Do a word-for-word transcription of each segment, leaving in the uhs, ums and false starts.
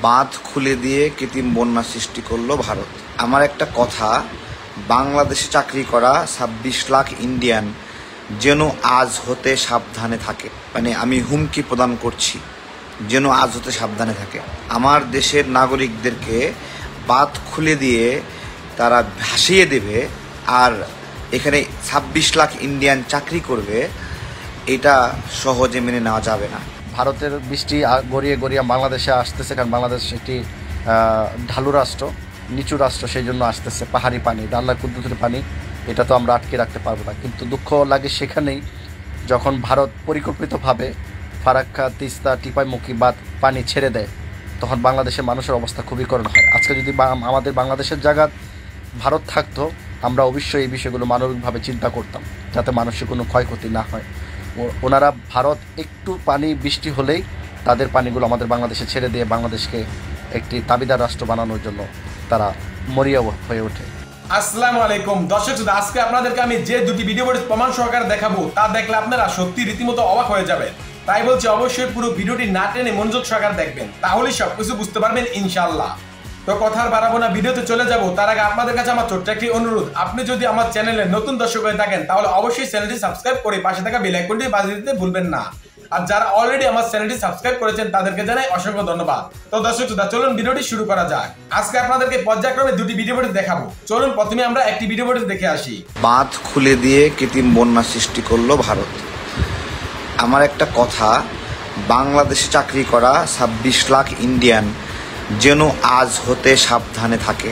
বাঁধ খুলে দিয়ে কৃত্রিম বন্যা সৃষ্টি করলো ভারত। আমার একটা কথা, বাংলাদেশে চাকরি করা ছাব্বিশ লাখ ইন্ডিয়ান যেন আজ হতে সাবধানে থাকে। মানে আমি হুমকি প্রদান করছি, যেন আজ হতে সাবধানে থাকে। আমার দেশের নাগরিকদেরকে বাঁধ খুলে দিয়ে তারা ভাসিয়ে দেবে, আর এখানে ছাব্বিশ লাখ ইন্ডিয়ান চাকরি করবে, এটা সহজে মেনে নেওয়া যাবে না। ভারতের বৃষ্টি গড়িয়ে গড়িয়ে বাংলাদেশে আসতেছে, কারণ বাংলাদেশ একটি ঢালু রাষ্ট্র, নিচু রাষ্ট্র, সেই জন্য আসতেছে পাহাড়ি পানি, আল্লাহর কুদরতের পানি। এটা তো আমরা আটকে রাখতে পারবো না। কিন্তু দুঃখ লাগে সেখানেই যখন ভারত পরিকল্পিতভাবে ফারাক্কা, তিস্তা, টিপাইমুখী বাঁধ পানি ছেড়ে দেয়, তখন বাংলাদেশের মানুষের অবস্থা খুবই করুণ হয়। আজকে যদি আমাদের বাংলাদেশের জায়গা ভারত থাকতো, আমরা অবশ্যই এই বিষয়গুলো মানবিকভাবে চিন্তা করতাম, যাতে মানুষের কোনো ক্ষয়ক্ষতি না হয়। ওনারা ভারত একটু পানি বৃষ্টি হলেই তাদের পানিগুলো আমাদের বাংলাদেশে ছেড়ে দিয়ে বাংলাদেশকে একটি দাবিদার রাষ্ট্র বানানোর জন্য তারা মরিয়া হয়ে ওঠে। আসসালামু আলাইকুম দর্শক, আজকে আপনাদেরকে আমি যে দুটি ভিডিও প্রমাণ সহকারে দেখাবো, তা দেখলে আপনারা সত্যি রীতিমতো অবাক হয়ে যাবেন। তাই বলছি, অবশ্যই পুরো ভিডিওটি না টেনে মনোযোগ সহকারে দেখবেন, তাহলেই সবকিছু বুঝতে পারবেন ইনশাআল্লাহ। তো কথা আর বাড়াবো না, ভিডিওতে চলে যাব। তার আগে আপনাদের কাছে আমার ছোট্ট একটি অনুরোধ, আপনি যদি আমার চ্যানেলে নতুন দর্শক হয়ে থাকেন, তাহলে অবশ্যই চ্যানেলটি সাবস্ক্রাইব করে পাশে থাকা বেল আইকনটি বাজিয়ে দিতে ভুলবেন না। আর যারা অলরেডি আমার চ্যানেলটি সাবস্ক্রাইব করেছেন, তাদেরকে জানাই অসংখ্য ধন্যবাদ। তো দর্শক, চলুন ভিডিওটি শুরু করা যাক। আজকে আপনাদেরকে পর্যায়ক্রমে দুটি ভিডিও দেখাবো। চলুন প্রথমে আমরা একটি ভিডিও দেখে আসি। বাঁধ খুলে দিয়ে কৃত্রিম বন্যা সৃষ্টি করলো ভারত। আমার একটা কথা, বাংলাদেশে চাকরি করা ছাব্বিশ লাখ ইন্ডিয়ান যেন আজ হতে সাবধানে থাকে।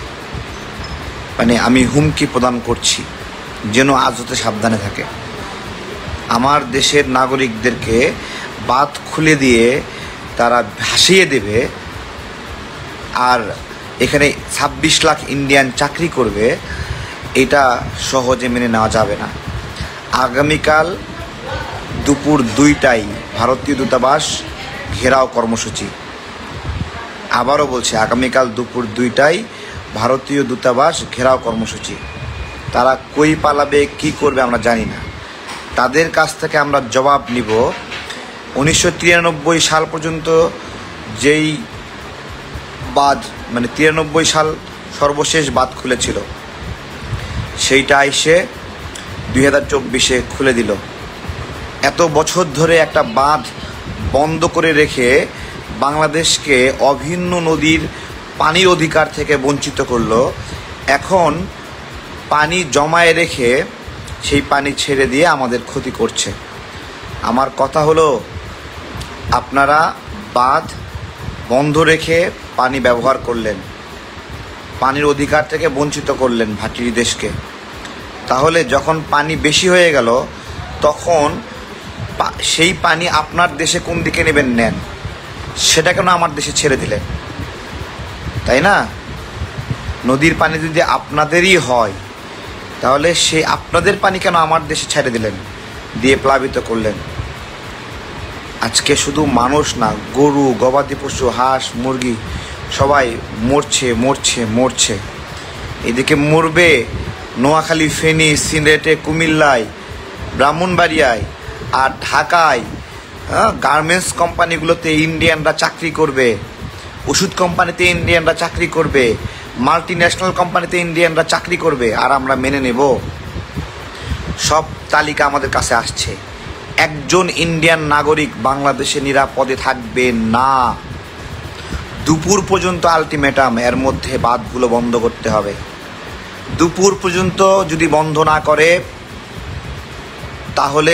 মানে আমি হুমকি প্রদান করছি, যেন আজ হতে সাবধানে থাকে। আমার দেশের নাগরিকদেরকে বাঁধ খুলে দিয়ে তারা ভাসিয়ে দেবে, আর এখানে ছাব্বিশ লাখ ইন্ডিয়ান চাকরি করবে, এটা সহজে মেনে নেওয়া যাবে না। আগামীকাল দুপুর দুইটায় ভারতীয় দূতাবাস ঘেরাও কর্মসূচি। আবারও বলছি, আগামীকাল দুপুর দুইটায় ভারতীয় দূতাবাস ঘেরাও কর্মসূচি। তারা কই পালাবে, কি করবে আমরা জানি না। তাদের কাছ থেকে আমরা জবাব নিব। উনিশশো তিরানব্বই সাল পর্যন্ত যেই বাঁধ, মানে তিরানব্বই সাল সর্বশেষ বাঁধ খুলেছিল, সেইটা এসে দুই হাজার চব্বিশে খুলে দিল। এত বছর ধরে একটা বাঁধ বন্ধ করে রেখে বাংলাদেশকে অভিন্ন নদীর পানির অধিকার থেকে বঞ্চিত করলো। এখন পানি জমায়ে রেখে সেই পানি ছেড়ে দিয়ে আমাদের ক্ষতি করছে। আমার কথা হলো, আপনারা বাঁধ বন্ধ রেখে পানি ব্যবহার করলেন, পানির অধিকার থেকে বঞ্চিত করলেন ভাটির দেশকে। তাহলে যখন পানি বেশি হয়ে গেল, তখন সেই পানি আপনার দেশে কোন দিকে নেবেন, নেন, সেটা কেন আমার দেশে ছেড়ে দিলেন? তাই না? নদীর পানি যদি আপনাদেরই হয়, তাহলে সেই আপনাদের পানি কেন আমার দেশে ছেড়ে দিলেন, দিয়ে প্লাবিত করলেন? আজকে শুধু মানুষ না, গরু, গবাদি পশু, হাঁস, মুরগি সবাই মরছে মরছে মরছে। এদিকে মরবে নোয়াখালী, ফেনী, সিলেটে, কুমিল্লায়, ব্রাহ্মণবাড়িয়ায়, আর ঢাকায় গার্মেন্টস কোম্পানিগুলোতে ইন্ডিয়ানরা চাকরি করবে, ওষুধ কোম্পানিতে ইন্ডিয়ানরা চাকরি করবে, মাল্টি ন্যাশনাল কোম্পানিতে ইন্ডিয়ানরা চাকরি করবে, আর আমরা মেনে নেব? সব তালিকা আমাদের কাছে আসছে। একজন ইন্ডিয়ান নাগরিক বাংলাদেশে নিরাপদে থাকবে না। দুপুর পর্যন্ত আলটিমেটাম, এর মধ্যে বাঁধগুলো বন্ধ করতে হবে। দুপুর পর্যন্ত যদি বন্ধ না করে, তাহলে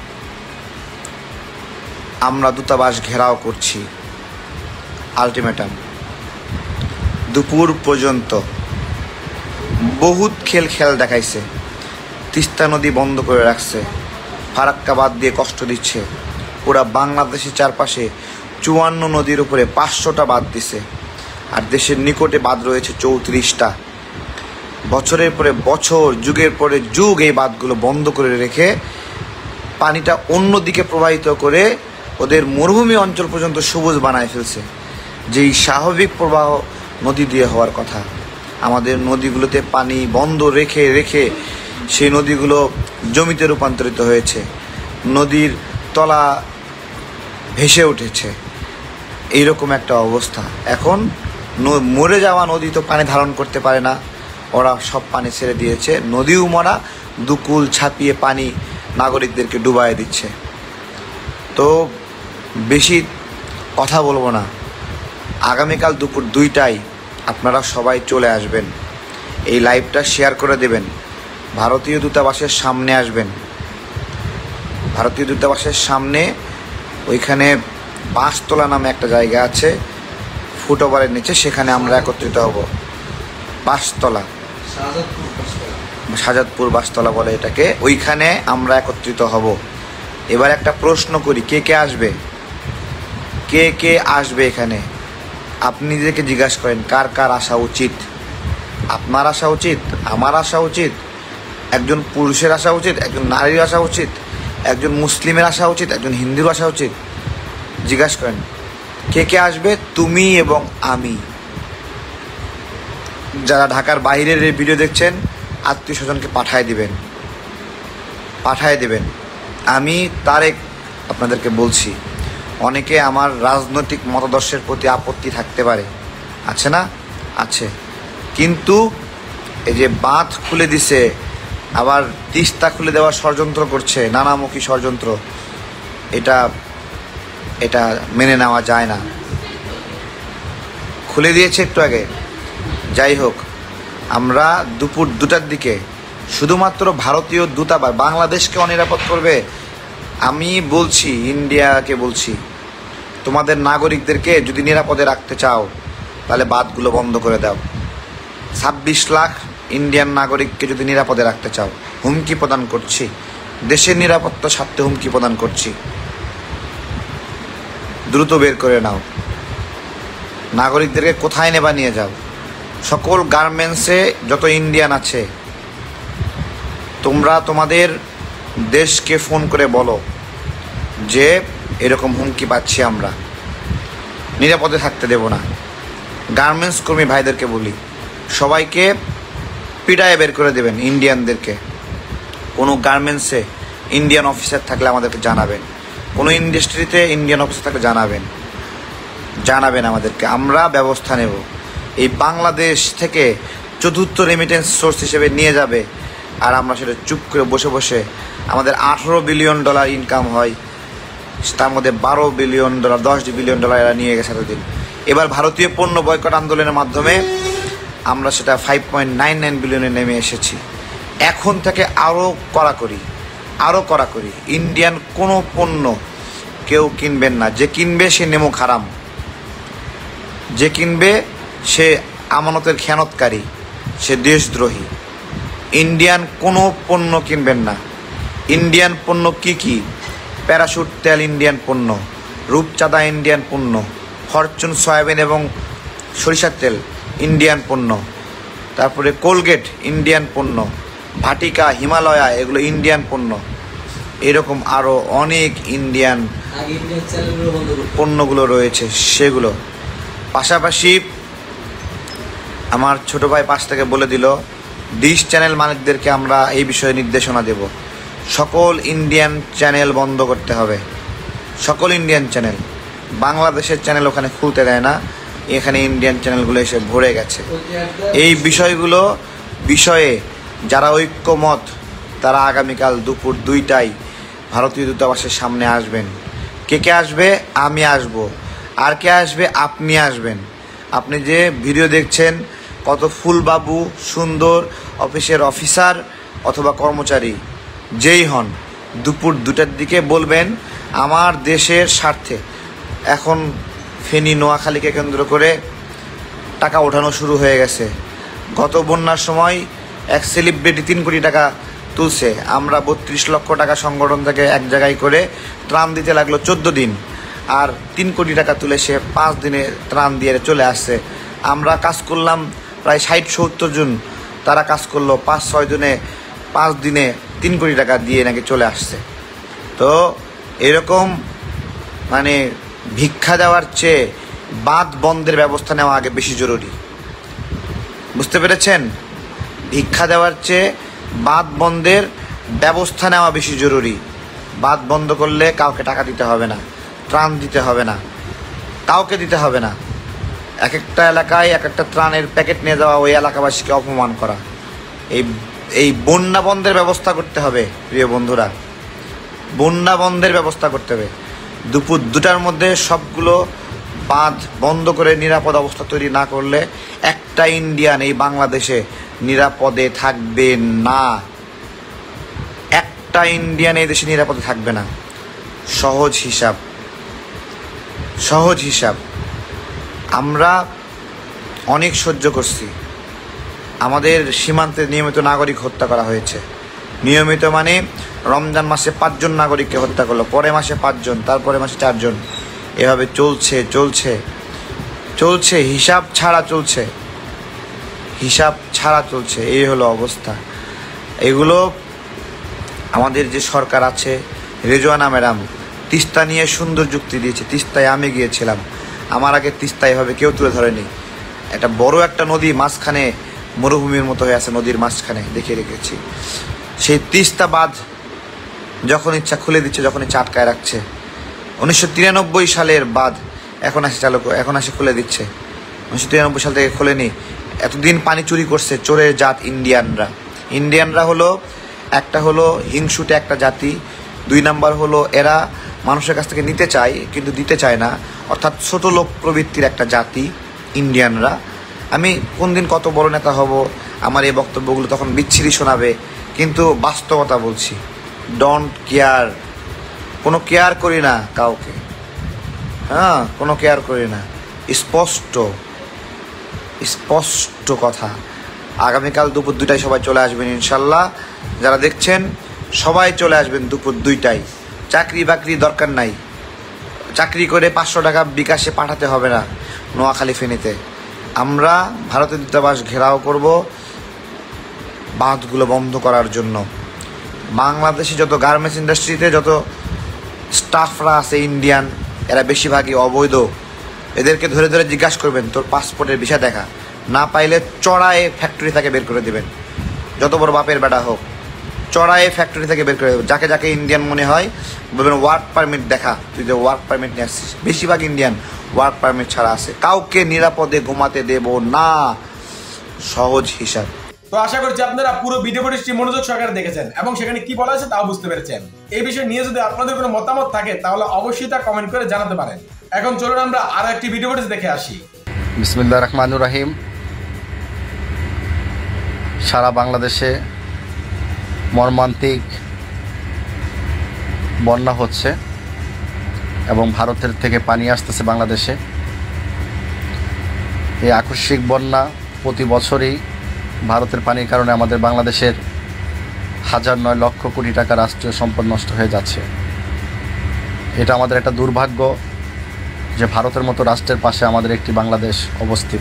আমরা দূতাবাস ঘেরাও করছি। আলটিমেটাম দুপুর পর্যন্ত। বহুত খেল খেল দেখাইছে, তিস্তা নদী বন্ধ করে রাখছে, ফারাক্কা বাঁধ দিয়ে কষ্ট দিচ্ছে। পুরা বাংলাদেশের চারপাশে চুয়ান্ন নদীর উপরে পাঁচশোটা বাঁধ দিছে, আর দেশের নিকটে বাঁধ রয়েছে চৌত্রিশটা। বছরের পরে বছর, যুগের পরে যুগ এই বাঁধগুলো বন্ধ করে রেখে পানিটা অন্যদিকে প্রবাহিত করে ওদের মরুভূমি অঞ্চল পর্যন্ত সবুজ বানায় ফেলছে, যেই স্বাভাবিক প্রবাহ নদী দিয়ে হওয়ার কথা। আমাদের নদীগুলোতে পানি বন্ধ রেখে রেখে সেই নদীগুলো জমিতে রূপান্তরিত হয়েছে, নদীর তলা ভেসে উঠেছে। এইরকম একটা অবস্থা। এখন ন- মরে যাওয়া নদী তো পানি ধারণ করতে পারে না, ওরা সব পানি ছেড়ে দিয়েছে, নদীও মরা, দুকুল ছাপিয়ে পানি নাগরিকদেরকে ডুবাই দিচ্ছে। তো বেশি কথা বলবো না, আগামীকাল দুপুর দুইটায় আপনারা সবাই চলে আসবেন, এই লাইভটা শেয়ার করে দেবেন, ভারতীয় দূতাবাসের সামনে আসবেন। ভারতীয় দূতাবাসের সামনে ওইখানে বাঁশতলা নামে একটা জায়গা আছে ফুটওভারের নিচে, সেখানে আমরা একত্রিত হব। বাঁশতলা, শাহজাদপুর বাঁশতলা বলে এটাকে, ওইখানে আমরা একত্রিত হব। এবার একটা প্রশ্ন করি, কে কে আসবে? কে কে আসবে এখানে? আপনি নিজেকে জিজ্ঞাসা করেন, কার কার আসা উচিত? আপনার আসা উচিত, আমার আসা উচিত, একজন পুরুষের আসা উচিত, একজন নারীর আসা উচিত, একজন মুসলিমের আসা উচিত, একজন হিন্দুর আসা উচিত? জিজ্ঞাসা করেন কে কে আসবে। তুমি এবং আমি। যারা ঢাকার বাইরের এই ভিডিও দেখছেন, আত্মীয় স্বজনকে পাঠায় দিবেন, পাঠায় দেবেন। আমি তারেক আপনাদেরকে বলছি, অনেকে আমার রাজনৈতিক মতাদর্শের প্রতি আপত্তি থাকতে পারে, আছে না? আছে। কিন্তু এই যে বাঁধ খুলে দিছে, আবার তিস্তা খুলে দেওয়ার ষড়যন্ত্র করছে, নানামুখী ষড়যন্ত্র, এটা এটা মেনে নেওয়া যায় না। খুলে দিয়েছে একটু আগে, যাই হোক, আমরা দুপুর দুটার দিকে শুধুমাত্র ভারতীয় দূতাবাস বাংলাদেশকে অনিরাপদ করবে। আমি বলছি, ইন্ডিয়াকে বলছি, তোমাদের নাগরিকদেরকে যদি নিরাপদে রাখতে চাও তাহলে বাঁধগুলো বন্ধ করে দাও। ছাব্বিশ লাখ ইন্ডিয়ান নাগরিককে যদি নিরাপদে রাখতে চাও, হুমকি প্রদান করছি, দেশের নিরাপত্তার স্বার্থে হুমকি প্রদান করছি, দ্রুত বের করে নাও। নাগরিকদেরকে কোথায় নেবা নিয়ে যাও। সকল গার্মেন্টসে যত ইন্ডিয়ান আছে, তোমরা তোমাদের দেশকে ফোন করে বলো যে এরকম হুমকি পাচ্ছি, আমরা নিরাপদে থাকতে দেব না। গার্মেন্টস কর্মী ভাইদেরকে বলি, সবাইকে পিটায় বের করে দেবেন ইন্ডিয়ানদেরকে। কোনো গার্মেন্টসে ইন্ডিয়ান অফিসার থাকলে আমাদেরকে জানাবেন, কোনো ইন্ডাস্ট্রিতে ইন্ডিয়ান অফিসার থাকলে জানাবেন, জানাবেন আমাদেরকে, আমরা ব্যবস্থা নেব। এই বাংলাদেশ থেকে চতুর্থ রেমিটেন্স সোর্স হিসেবে নিয়ে যাবে, আর আমরা সেটা চুপ করে বসে বসে, আমাদের আঠেরো বিলিয়ন ডলার ইনকাম হয়, তার মধ্যে বারো বিলিয়ন ডলার দশ বিলিয়ন ডলার এরা নিয়ে গেছে এতদিন। এবার ভারতীয় পণ্য বয়কট আন্দোলনের মাধ্যমে আমরা সেটা ফাইভ পয়েন্ট নাইন নাইন বিলিয়নে নেমে এসেছি। এখন থেকে আরও কড়াকড়ি, আরও কড়াকড়ি, ইন্ডিয়ান কোনো পণ্য কেউ কিনবেন না। যে কিনবে সে নেমো খারাম, যে কিনবে সে আমানতের খেয়ানতকারী, সে দেশদ্রোহী। ইন্ডিয়ান কোনো পণ্য কিনবেন না। ইন্ডিয়ান পণ্য কি কি? প্যারাশুট তেল ইন্ডিয়ান পণ্য, রূপচাঁদা ইন্ডিয়ান পণ্য, ফরচুন সয়াবিন এবং সরিষার তেল ইন্ডিয়ান পণ্য, তারপরে কোলগেট ইন্ডিয়ান পণ্য, ভাটিকা, হিমালয়া এগুলো ইন্ডিয়ান পণ্য। এরকম আরও অনেক ইন্ডিয়ান পণ্যগুলো রয়েছে সেগুলো। পাশাপাশি আমার ছোটো ভাই পাশ থেকে বলে দিল, ডিশ চ্যানেল মালিকদেরকে আমরা এই বিষয়ে নির্দেশনা দেব, সকল ইন্ডিয়ান চ্যানেল বন্ধ করতে হবে। সকল ইন্ডিয়ান চ্যানেল, বাংলাদেশের চ্যানেল ওখানে খুলতে দেয় না, এখানে ইন্ডিয়ান চ্যানেলগুলো এসে ভরে গেছে। এই বিষয়গুলো বিষয়ে যারা ঐক্যমত, তারা আগামীকাল দুপুর দুইটায় ভারতীয় দূতাবাসের সামনে আসবেন। কে কে আসবে? আমি আসব। আর কে আসবে? আপনি আসবেন। আপনি যে ভিডিও দেখছেন, কত ফুলবাবু, সুন্দর অফিসের অফিসার অথবা কর্মচারী যেই হন, দুপুর দুটার দিকে বলবেন আমার দেশের স্বার্থে। এখন ফেনী, নোয়াখালীকে কেন্দ্র করে টাকা ওঠানো শুরু হয়ে গেছে। গত বন্যার সময় এক সেলিব্রিটি তিন কোটি টাকা তুলছে। আমরা বত্রিশ লক্ষ টাকা সংগঠন থেকে এক জায়গায় করে ত্রাণ দিতে লাগলো চোদ্দো দিন, আর তিন কোটি টাকা তুলে সে পাঁচ দিনে ত্রাণ দিয়ে চলে আসছে। আমরা কাজ করলাম প্রায় ষাট সত্তর জন, তারা কাজ করলো পাঁচ ছয় দিনে, পাঁচ দিনে তিন কোটি টাকা দিয়ে নাকি চলে আসছে। তো এরকম মানে ভিক্ষা দেওয়ার চেয়ে বাঁধ বন্ধের ব্যবস্থা নেওয়া আগে বেশি জরুরি। বুঝতে পেরেছেন? ভিক্ষা দেওয়ার চেয়ে বাঁধ বন্ধের ব্যবস্থা নেওয়া বেশি জরুরি। বাঁধ বন্ধ করলে কাউকে টাকা দিতে হবে না, ত্রাণ দিতে হবে না। কাউকে দিতে হবে না। এক একটা এলাকায় এক একটা ত্রাণের প্যাকেট নিয়ে যাওয়া, ওই এলাকাবাসীকে অপমান করা। এই এই বন্যা বন্ধের ব্যবস্থা করতে হবে প্রিয় বন্ধুরা, বন্যা বন্ধের ব্যবস্থা করতে হবে। দুপুর দুটার মধ্যে সবগুলো বাঁধ বন্ধ করে নিরাপদ অবস্থা তৈরি না করলে একটা ইন্ডিয়ান এই বাংলাদেশে নিরাপদে থাকবে না। একটা ইন্ডিয়ান এই দেশে নিরাপদে থাকবে না। সহজ হিসাব, সহজ হিসাব। আমরা অনেক সহ্য করছি। আমাদের সীমান্তে নিয়মিত নাগরিক হত্যা করা হয়েছে। নিয়মিত মানে রমজান মাসে পাঁচজন নাগরিককে হত্যা করলো, পরে মাসে পাঁচজন, তারপরে মাসে চারজন, এভাবে চলছে চলছে চলছে হিসাব ছাড়া চলছে, হিসাব ছাড়া চলছে। এই হলো অবস্থা। এগুলো আমাদের যে সরকার আছে, রেজওয়ানা ম্যাডাম তিস্তা নিয়ে সুন্দর যুক্তি দিয়েছে। তিস্তায় আমি গিয়েছিলাম, আমার আগে তিস্তা এভাবে কেউ তুলে ধরেনি। একটা বড় একটা নদী মাঝখানে, মরুভূমির মতো হয়ে আছে, নদীর মাঝখানে দেখিয়ে রেখেছি। সেই তিস্তা বাঁধ যখন ইচ্ছা খুলে দিচ্ছে, যখন ইচ্ছা আটকায় রাখছে। উনিশশো তিরানব্বই সালের বাঁধ এখন আসে চালু, এখন আসে খুলে দিচ্ছে। উনিশশো তিরানব্বই সাল থেকে খুলেনি। এতদিন পানি চুরি করছে চোরের জাত ইন্ডিয়ানরা। ইন্ডিয়ানরা হলো একটা হলো হিংসুটে একটা জাতি, দুই নাম্বার হলো এরা মানুষের কাছ থেকে নিতে চায় কিন্তু দিতে চায় না, অর্থাৎ ছোট লোক প্রবৃত্তির একটা জাতি ইন্ডিয়ানরা। আমি কোন দিন কত বড় নেতা হব, আমার এই বক্তব্যগুলো তখন বিচ্ছিরি শোনাবে, কিন্তু বাস্তবতা বলছি। ডোন্ট কেয়ার, কোনো কেয়ার করি না কাউকে, হ্যাঁ কোনো কেয়ার করি না। স্পষ্ট স্পষ্ট কথা। আগামীকাল দুপুর দুইটায় সবাই চলে আসবেন ইনশাল্লাহ। যারা দেখছেন সবাই চলে আসবেন দুপুর দুইটায়। চাকরি বাকরি দরকার নাই, চাকরি করে পাঁচশো টাকা বিকাশে পাঠাতে হবে না নোয়াখালী ফেনীতে। আমরা ভারতের দূতাবাস ঘেরাও করব বাঁধগুলো বন্ধ করার জন্য। বাংলাদেশে যত গার্মেন্টস ইন্ডাস্ট্রিতে যত স্টাফরা আছে ইন্ডিয়ান, এরা বেশিরভাগই অবৈধ। এদেরকে ধরে ধরে জিজ্ঞাসা করবেন তোর পাসপোর্টের ভিসা দেখা, না পাইলে চড়ায়ে ফ্যাক্টরি থেকে বের করে দেবেন। যত বড় বাপের বেটা হোক, চড়ায়ে ফ্যাক্টরি থেকে বের করে দেবেন। যাকে যাকে ইন্ডিয়ান মনে হয় বলবেন ওয়ার্ক পারমিট দেখা, তুই যে ওয়ার্ক পারমিট নিয়ে আসছিস। বেশিরভাগ ইন্ডিয়ান ওয়ার্ক পারমিট ছাড়া আছে। কাউকে নিরাপদে ঘুমাতে দেব না। সহজ হিসাব। তো আশা করছি আপনারা পুরো ভিডিও ফুটেজটি মনোযোগ সহকারে দেখেছেন এবং সেখানে কি বলা আছে তাও বুঝতে পেরেছেন। এই বিষয় নিয়ে যদি আপনাদের কোনো মতামত থাকে তাহলে অবশ্যই তা কমেন্ট করে জানাতে পারেন। এখন চলুন আমরা আরো একটি ভিডিও ফুটেজ দেখে আসি। বিসমিল্লাহির রহমানির রহিম। সারা বাংলাদেশে মর্মান্তিক বন্যা হচ্ছে এবং ভারতের থেকে পানি আসতেছে বাংলাদেশে। এই আকস্মিক বন্যা প্রতি বছরই ভারতের পানির কারণে আমাদের বাংলাদেশের হাজার নয় লক্ষ কোটি টাকা রাষ্ট্রীয় সম্পদ নষ্ট হয়ে যাচ্ছে। এটা আমাদের একটা দুর্ভাগ্য যে ভারতের মতো রাষ্ট্রের পাশে আমাদের একটি বাংলাদেশ অবস্থিত।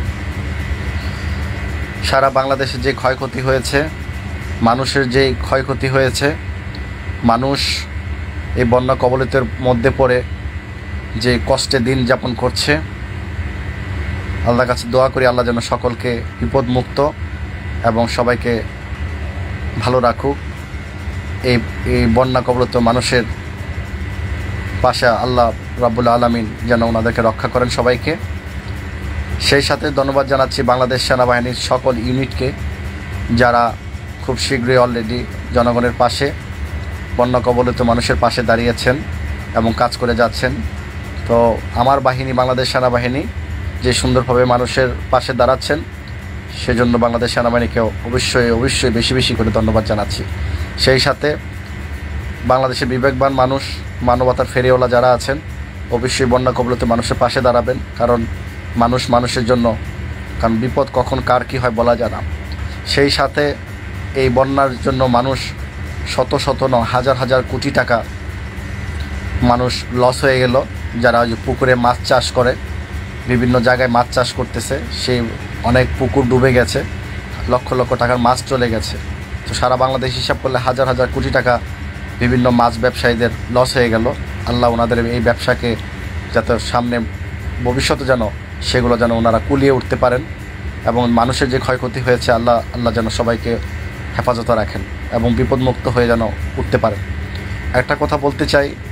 সারা বাংলাদেশে যে ক্ষয়ক্ষতি হয়েছে, মানুষের যে ক্ষয়ক্ষতি হয়েছে, মানুষ এই বন্যা কবলিতের মধ্যে পড়ে যে কষ্টে দিন যাপন করছে, আল্লাহর কাছে দোয়া করি আল্লাহ যেন সকলকে বিপদমুক্ত এবং সবাইকে ভালো রাখুক। এই এই বন্যা কবলিত মানুষের পাশে আল্লাহ রাব্বুল আলামিন যেন ওনাদেরকে রক্ষা করেন সবাইকে। সেই সাথে ধন্যবাদ জানাচ্ছি বাংলাদেশ সেনাবাহিনীর সকল ইউনিটকে, যারা খুব শীঘ্রই অলরেডি জনগণের পাশে, বন্যা কবলিত মানুষের পাশে দাঁড়িয়েছেন এবং কাজ করে যাচ্ছেন। তো আমার বাহিনী বাংলাদেশ সেনাবাহিনী যে সুন্দরভাবে মানুষের পাশে দাঁড়াচ্ছেন, সেজন্য বাংলাদেশ সেনাবাহিনীকে অবশ্যই অবশ্যই বেশি বেশি করে ধন্যবাদ জানাচ্ছি। সেই সাথে বাংলাদেশের বিবেকবান মানুষ, মানবতার ফেরিওয়ালা যারা আছেন, অবশ্যই বন্যা কবলিত মানুষের পাশে দাঁড়াবেন। কারণ মানুষ মানুষের জন্য, কারণ বিপদ কখন কার কী হয় বলা যায় না। সেই সাথে এই বন্যার জন্য মানুষ শত শত ন হাজার হাজার কোটি টাকা মানুষ লস হয়ে গেল। যারা ওই পুকুরে মাছ চাষ করে, বিভিন্ন জায়গায় মাছ চাষ করতেছে, সেই অনেক পুকুর ডুবে গেছে, লক্ষ লক্ষ টাকার মাছ চলে গেছে। তো সারা বাংলাদেশ হিসাব করলে হাজার হাজার কোটি টাকা বিভিন্ন মাছ ব্যবসায়ীদের লস হয়ে গেল। আল্লাহ ওনাদের এই ব্যবসাকে যাতে সামনে ভবিষ্যতে যেন সেগুলো যেন ওনারা কুলিয়ে উঠতে পারেন এবং মানুষের যে ক্ষয়ক্ষতি হয়েছে আল্লাহ আল্লাহ যেন সবাইকে হেফাজতে রাখেন এবং বিপদমুক্ত হয়ে যেন উঠতে পারেন। একটা কথা বলতে চাই,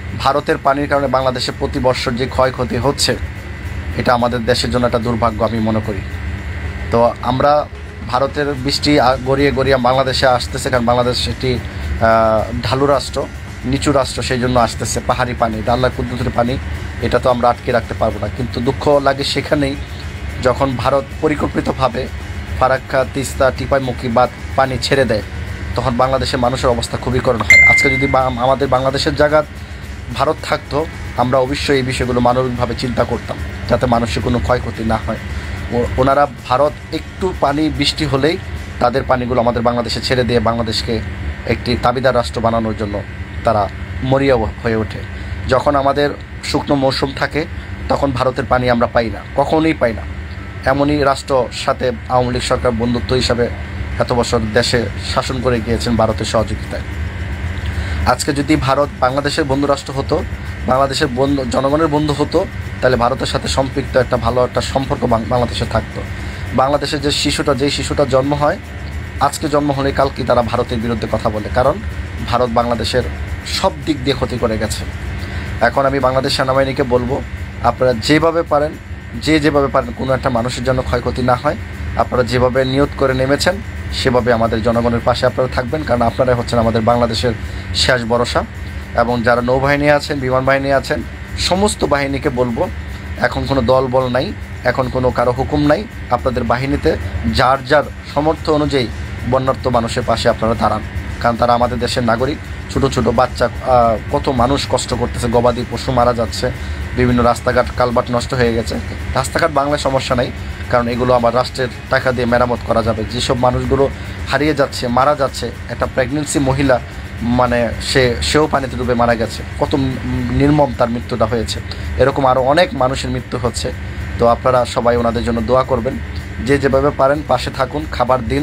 ভারতের পানির কারণে বাংলাদেশে প্রতি বছর যে ক্ষয়ক্ষতি হচ্ছে এটা আমাদের দেশের জন্য একটা দুর্ভাগ্য আমি মনে করি। তো আমরা ভারতের বৃষ্টি গড়িয়ে গড়িয়ে বাংলাদেশে আসতেছে, কারণ বাংলাদেশ একটি ঢালু রাষ্ট্র, নিচু রাষ্ট্র, সেই জন্য আসতেছে পাহাড়ি পানি, আল্লাহর কুদরতের পানি, এটা তো আমরা আটকে রাখতে পারবো না। কিন্তু দুঃখ লাগে সেখানেই যখন ভারত পরিকল্পিতভাবে ফারাক্কা, তিস্তা, টিপাইমুখী বাঁধ পানি ছেড়ে দেয়, তখন বাংলাদেশের মানুষের অবস্থা খুবই করুণ হয়। আজকে যদি আমাদের বাংলাদেশের জায়গা ভারত থাকতো, আমরা অবশ্যই এই বিষয়গুলো মানবিকভাবে চিন্তা করতাম যাতে মানুষের কোনো ক্ষয়ক্ষতি না হয়। ওনারা ভারত একটু পানি বৃষ্টি হলেই তাদের পানিগুলো আমাদের বাংলাদেশে ছেড়ে দিয়ে বাংলাদেশকে একটি তাবিদার রাষ্ট্র বানানোর জন্য তারা মরিয়া হয়ে ওঠে। যখন আমাদের শুকনো মৌসুম থাকে তখন ভারতের পানি আমরা পাই না, কখনোই পাই না। এমনই রাষ্ট্র সাথে আওয়ামী লীগ সরকার বন্ধুত্ব হিসাবে এত বছর দেশে শাসন করে গিয়েছেন ভারতের সহযোগিতায়। আজকে যদি ভারত বাংলাদেশের বন্ধু রাষ্ট্র হতো, বাংলাদেশের বন্ধু জনগণের বন্ধু হতো, তাহলে ভারতের সাথে সম্পৃক্ত একটা ভালো একটা সম্পর্ক বাংলাদেশে থাকতো। বাংলাদেশের যে শিশুটা যেই শিশুটা জন্ম হয়, আজকে জন্ম হলে কালকে তারা ভারতের বিরুদ্ধে কথা বলে, কারণ ভারত বাংলাদেশের সব দিক দিয়ে ক্ষতি করে গেছে। এখন আমি বাংলাদেশ সেনাবাহিনীকে বলবো, আপনারা যেভাবে পারেন, যে যেভাবে পারেন, কোনো একটা মানুষের জন্য ক্ষয়ক্ষতি না হয়, আপনারা যেভাবে নিয়ত করে নেমেছেন সেভাবে আমাদের জনগণের পাশে আপনারা থাকবেন, কারণ আপনারাই হচ্ছেন আমাদের বাংলাদেশের শেষ ভরসা। এবং যারা নৌবাহিনী আছেন, বিমান বাহিনী আছেন, সমস্ত বাহিনীকে বলবো, এখন কোনো দল বল নাই, এখন কোনো কারো হুকুম নাই, আপনাদের বাহিনীতে যার যার সামর্থ্য অনুযায়ী বন্যার্ত মানুষের পাশে আপনারা দাঁড়ান, কারণ তারা আমাদের দেশের নাগরিক। ছোটো ছোটো বাচ্চা, কত মানুষ কষ্ট করতেছে, গবাদি পশু মারা যাচ্ছে, বিভিন্ন রাস্তাঘাট কালভার্ট নষ্ট হয়ে গেছে। রাস্তাঘাট বাংলায় সমস্যা নাই, কারণ এগুলো আমার রাষ্ট্রের টাকা দিয়ে মেরামত করা যাবে। যেসব মানুষগুলো হারিয়ে যাচ্ছে, মারা যাচ্ছে, একটা প্রেগনেন্সি মহিলা মানে সে সেও পানিতে ডুবে মারা গেছে, কত নির্মম তার মৃত্যুটা হয়েছে। এরকম আরও অনেক মানুষের মৃত্যু হচ্ছে। তো আপনারা সবাই ওনাদের জন্য দোয়া করবেন, যে যেভাবে পারেন পাশে থাকুন, খাবার দিন,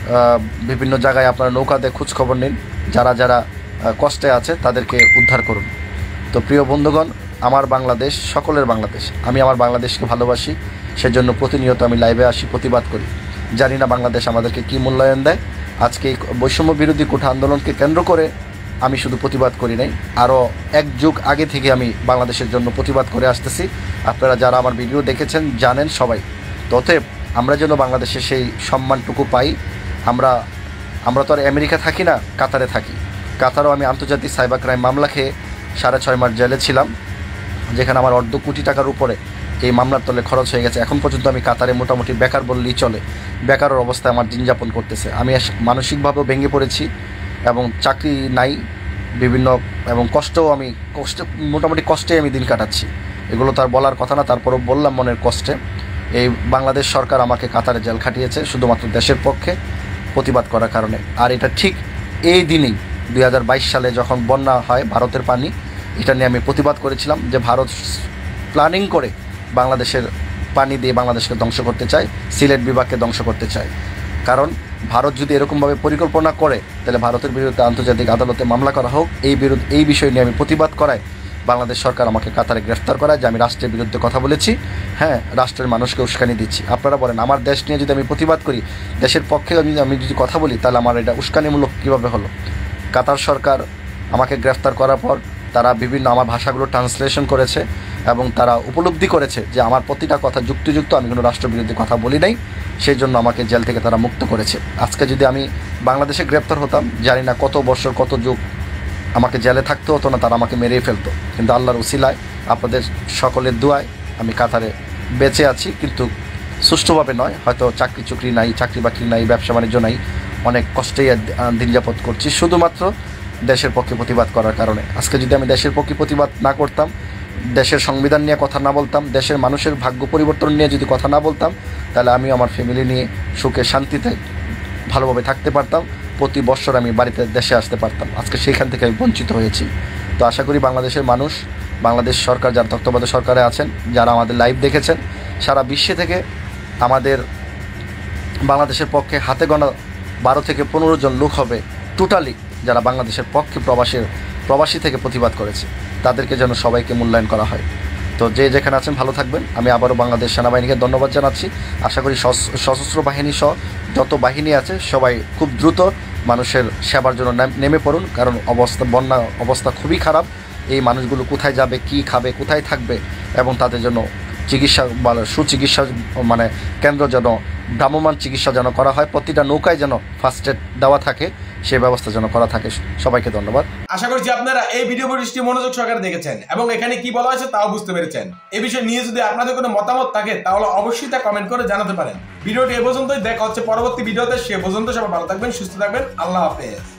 বিভিন্ন জায়গায় আপনারা নৌকাতে খোঁজখবর নিন, যারা যারা কষ্টে আছে তাদেরকে উদ্ধার করুন। তো প্রিয় বন্ধুগণ, আমার বাংলাদেশ সকলের বাংলাদেশ, আমি আমার বাংলাদেশকে ভালোবাসি, সেজন্য প্রতিনিয়ত আমি লাইভে আসি, প্রতিবাদ করি। জানি না বাংলাদেশ আমাদেরকে কী মূল্যায়ন দেয়। আজকে এই বৈষম্য বিরোধী কোঠা আন্দোলনকে কেন্দ্র করে আমি শুধু প্রতিবাদ করি নাই, আরও এক যুগ আগে থেকে আমি বাংলাদেশের জন্য প্রতিবাদ করে আসতেছি। আপনারা যারা আমার ভিডিও দেখেছেন জানেন সবাই। অতএব আমরা যেন বাংলাদেশে সেই সম্মানটুকু পাই। আমরা আমরা তো আর আমেরিকা থাকি না, কাতারে থাকি। কাতারও আমি আন্তর্জাতিক সাইবার ক্রাইম মামলা খেয়ে সাড়ে ছয় মাস জেলে ছিলাম, যেখানে আমার অর্ধ কোটি টাকার উপরে এই মামলার তলে খরচ হয়ে গেছে। এখন পর্যন্ত আমি কাতারে মোটামুটি বেকার বললেই চলে, বেকারের অবস্থায় আমার দিন যাপন করতেছে। আমি মানসিকভাবেও ভেঙে পড়েছি এবং চাকরি নাই, বিভিন্ন এবং কষ্টও আমি কষ্ট মোটামুটি কষ্টে আমি দিন কাটাচ্ছি। এগুলো তো আর বলার কথা না, তারপরও বললাম মনের কষ্টে। এই বাংলাদেশ সরকার আমাকে কাতারে জেল খাটিয়েছে শুধুমাত্র দেশের পক্ষে প্রতিবাদ করার কারণে। আর এটা ঠিক এই দিনেই দুই হাজার বাইশ সালে যখন বন্যা হয় ভারতের পানি, এটা নিয়ে আমি প্রতিবাদ করেছিলাম যে ভারত প্ল্যানিং করে বাংলাদেশের পানি দিয়ে বাংলাদেশকে ধ্বংস করতে চায়, সিলেট বিভাগকে ধ্বংস করতে চায়। কারণ ভারত যদি এরকমভাবে পরিকল্পনা করে, তাহলে ভারতের বিরুদ্ধে আন্তর্জাতিক আদালতে মামলা করা হোক। এই বিরুদ্ধে এই বিষয় নিয়ে আমি প্রতিবাদ করাই বাংলাদেশ সরকার আমাকে কাতারে গ্রেফতার করায় যে আমি রাষ্ট্রের বিরুদ্ধে কথা বলেছি, হ্যাঁ, রাষ্ট্রের মানুষকে উস্কানি দিচ্ছি। আপনারা বলেন, আমার দেশ নিয়ে যদি আমি প্রতিবাদ করি, দেশের পক্ষে আমি আমি যদি কথা বলি, তাহলে আমার এটা উস্কানিমূলক কীভাবে হলো? কাতার সরকার আমাকে গ্রেফতার করার পর তারা বিভিন্ন আমার ভাষাগুলো ট্রান্সলেশন করেছে এবং তারা উপলব্ধি করেছে যে আমার প্রতিটা কথা যুক্তিযুক্ত, আমি কোনো রাষ্ট্রবিরোধী কথা বলি নাই, সেই জন্য আমাকে জেল থেকে তারা মুক্ত করেছে। আজকে যদি আমি বাংলাদেশে গ্রেপ্তার হতাম, জানি না কত বছর কত যুগ আমাকে জেলে থাকতে হতো না, তারা আমাকে মেরেই ফেলতো। কিন্তু আল্লাহর উসিলায়, আপনাদের সকলের দোয়ায় আমি কাতারে বেঁচে আছি, কিন্তু সুষ্ঠুভাবে নয়। হয়তো চাকরি চুকরি নাই, চাকরি বাকরি নাই, ব্যবসা বাণিজ্য নাই, অনেক কষ্টেই দিন যাপন করছি শুধুমাত্র দেশের পক্ষে প্রতিবাদ করার কারণে। আজকে যদি আমি দেশের পক্ষে প্রতিবাদ না করতাম, দেশের সংবিধান নিয়ে কথা না বলতাম, দেশের মানুষের ভাগ্য পরিবর্তন নিয়ে যদি কথা না বলতাম, তাহলে আমি আমার ফ্যামিলি নিয়ে সুখে শান্তিতে ভালোভাবে থাকতে পারতাম। প্রতি বছর আমি বাড়িতে দেশে আসতে পারতাম। আজকে সেইখান থেকে আমি বঞ্চিত হয়েছি। তো আশা করি বাংলাদেশের মানুষ, বাংলাদেশ সরকার, যারা তত্ত্বাবধায়ক সরকারে আছেন, যারা আমাদের লাইভ দেখেছেন, সারা বিশ্বে থেকে আমাদের বাংলাদেশের পক্ষে হাতে গোনা বারো থেকে পনেরো জন লোক হবে টোটালি যারা বাংলাদেশের পক্ষে প্রবাসের প্রবাসী থেকে প্রতিবাদ করেছে, তাদেরকে যেন সবাইকে মূল্যায়ন করা হয়। তো যে যেখানে আছেন ভালো থাকবেন। আমি আবারও বাংলাদেশ সেনাবাহিনীকে ধন্যবাদ জানাচ্ছি। আশা করি সশস্ত্র বাহিনী সহ যত বাহিনী আছে সবাই খুব দ্রুত মানুষের সেবার জন্য নেমে পড়ুন, কারণ অবস্থা বন্যা অবস্থা খুবই খারাপ। এই মানুষগুলো কোথায় যাবে, কি খাবে, কোথায় থাকবে, এবং তাদের জন্য চিকিৎসা মানে সুচিকিৎসা মানে কেন্দ্র যেন ভ্রাম্যমাণ চিকিৎসা যেন করা হয়, প্রতিটা নৌকায় যেন ফার্স্ট এড দেওয়া থাকে, সেই ব্যবস্থা যেন করা থাকে। সবাইকে ধন্যবাদ। আশা করছি আপনারা এই ভিডিও ফুটেজটি মনোযোগ সহকারে দেখেছেন এবং এখানে কি বলা হয়েছে তাও বুঝতে পেরেছেন। এই বিষয় নিয়ে যদি আপনাদের কোনো মতামত থাকে তাহলে অবশ্যই তা কমেন্ট করে জানাতে পারেন। ভিডিওটি এ পর্যন্তই, দেখা হচ্ছে পরবর্তী ভিডিওতে। সে পর্যন্ত সবাই ভালো থাকবেন, সুস্থ থাকবেন। আল্লাহ হাফেজ।